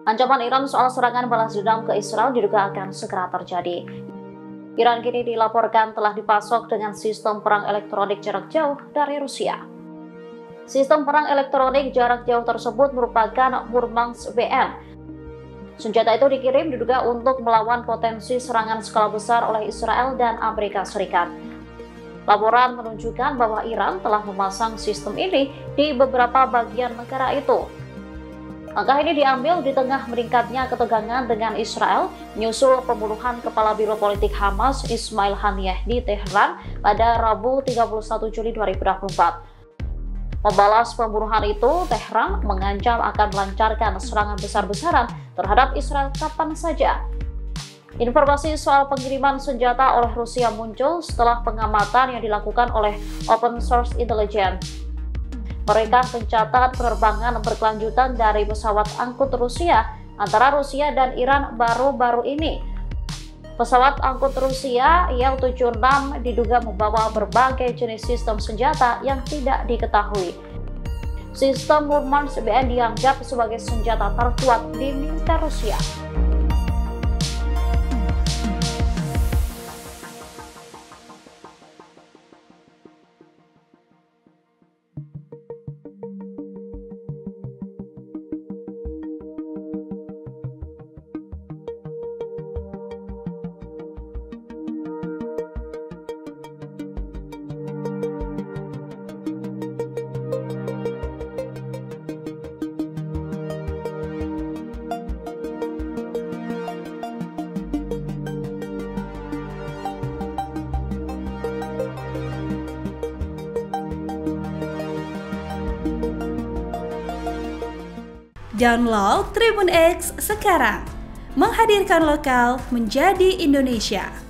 Ancaman Iran soal serangan balas dendam ke Israel diduga akan segera terjadi. Iran kini dilaporkan telah dipasok dengan sistem perang elektronik jarak jauh dari Rusia. Sistem perang elektronik jarak jauh tersebut merupakan Murmansk BM. Senjata itu dikirim diduga untuk melawan potensi serangan skala besar oleh Israel dan Amerika Serikat. Laporan menunjukkan bahwa Iran telah memasang sistem ini di beberapa bagian negara itu. Langkah ini diambil di tengah meningkatnya ketegangan dengan Israel menyusul pembunuhan Kepala Biro Politik Hamas Ismail Haniyeh di Teheran pada Rabu 31 Juli 2024. Membalas pembunuhan itu, Teheran mengancam akan melancarkan serangan besar-besaran terhadap Israel kapan saja. Informasi soal pengiriman senjata oleh Rusia muncul setelah pengamatan yang dilakukan oleh Open Source Intelligence. Mereka mencatat penerbangan berkelanjutan dari pesawat angkut Rusia antara Rusia dan Iran baru-baru ini. Pesawat angkut Rusia Il-76 diduga membawa berbagai jenis sistem senjata yang tidak diketahui. Sistem Murmansk BM dianggap sebagai senjata terkuat di militer Rusia. Download Tribun X sekarang, menghadirkan lokal menjadi Indonesia.